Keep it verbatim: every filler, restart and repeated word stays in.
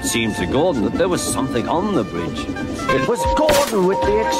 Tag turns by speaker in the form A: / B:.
A: seemed to Gordon that there was something on the bridge. It was Gordon with the